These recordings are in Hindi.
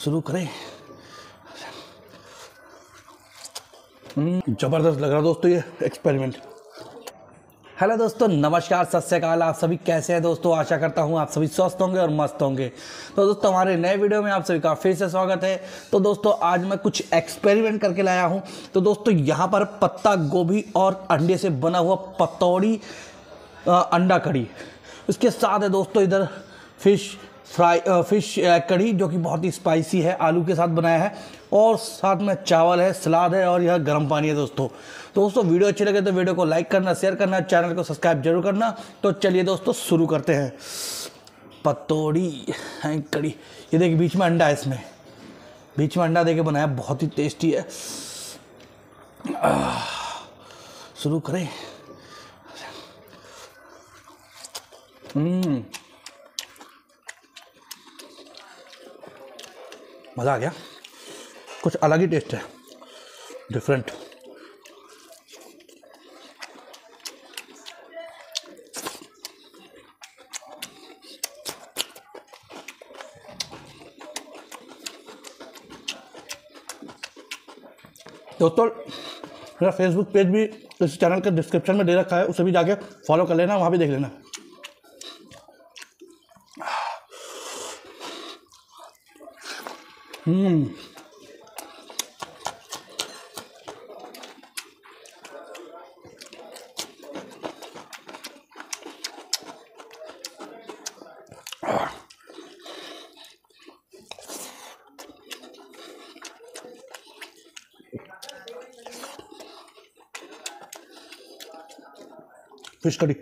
शुरू करें। जबरदस्त लग रहा दोस्तों ये एक्सपेरिमेंट। हेलो दोस्तों, नमस्कार, सत श्री अकाल। आप सभी कैसे हैं दोस्तों? आशा करता हूं आप सभी स्वस्थ होंगे और मस्त होंगे। तो दोस्तों हमारे नए वीडियो में आप सभी का फिर से स्वागत है। तो दोस्तों आज मैं कुछ एक्सपेरिमेंट करके लाया हूं। तो दोस्तों यहाँ पर पत्ता गोभी और अंडे से बना हुआ पतौड़ी अंडा कढ़ी, उसके साथ है दोस्तों इधर फिश कढ़ी जो कि बहुत ही स्पाइसी है, आलू के साथ बनाया है, और साथ में चावल है, सलाद है और यह गर्म पानी है दोस्तों। तो दोस्तों वीडियो अच्छी लगे तो वीडियो को लाइक करना, शेयर करना, चैनल को सब्सक्राइब जरूर करना। तो चलिए दोस्तों शुरू करते हैं। पतौड़ी है कढ़ी, ये देखिए बीच में अंडा है, इसमें बीच में अंडा देके बनाया, बहुत ही टेस्टी है। शुरू करें। मज़ा आ गया, कुछ अलग ही टेस्ट है, डिफरेंट। दोस्तों मेरा फेसबुक पेज भी इस चैनल के डिस्क्रिप्शन में दे रखा है, उसे भी जाके फॉलो कर लेना, वहाँ भी देख लेना। फिश कड़ी,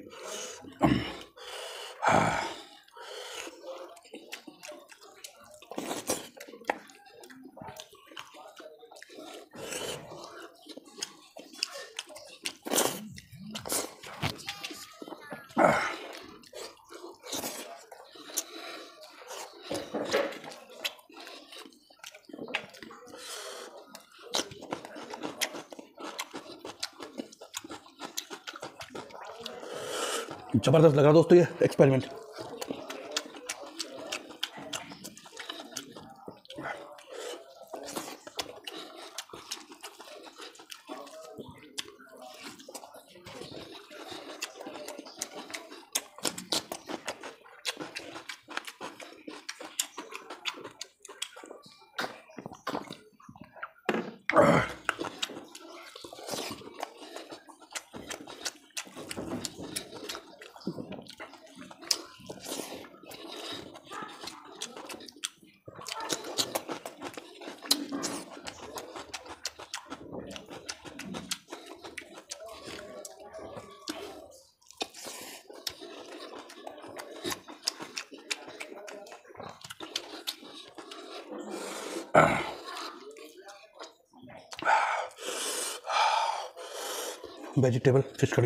जबरदस्त लग रहा दोस्तों ये एक्सपेरिमेंट। वेजिटेबल फिश कड़ी,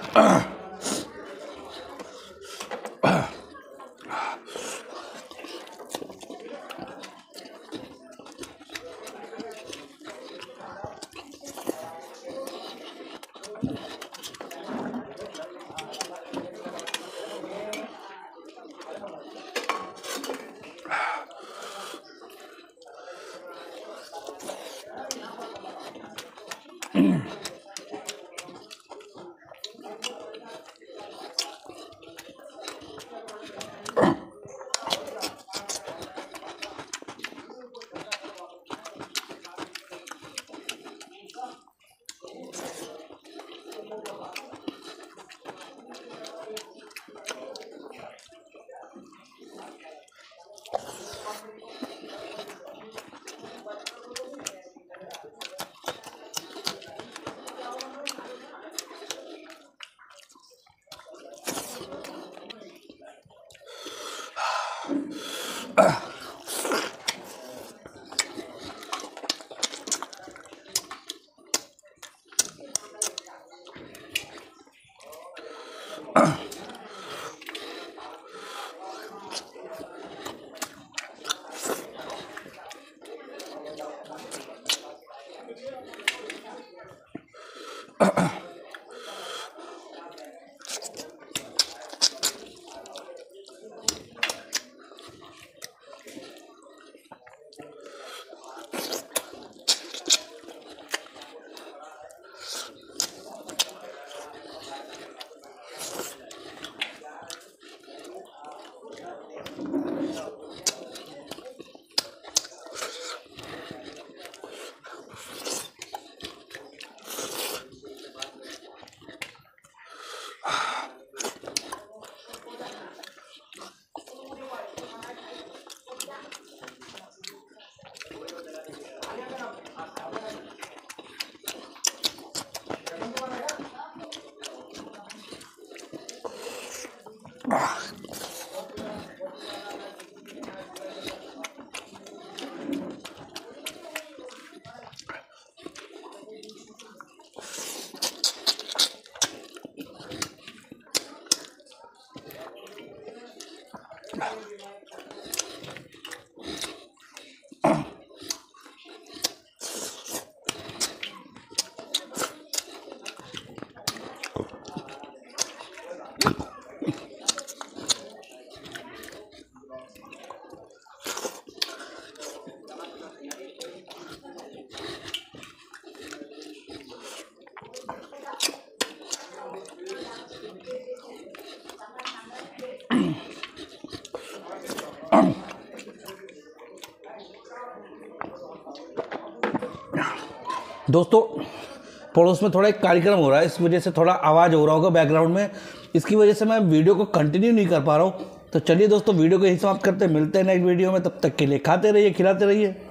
दोस्तों पड़ोस में थोड़ा एक कार्यक्रम हो रहा है, इस वजह से थोड़ा आवाज़ हो रहा होगा बैकग्राउंड में, इसकी वजह से मैं वीडियो को कंटिन्यू नहीं कर पा रहा हूँ। तो चलिए दोस्तों वीडियो को यही समाप्त करते हैं, मिलते हैं नेक्स्ट वीडियो में, तब तक के लिए खाते रहिए खिलाते रहिए।